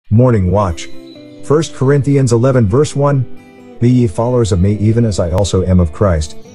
Morning Watch. 1 Corinthians 11 verse 1. Be ye followers of me even as I also am of Christ.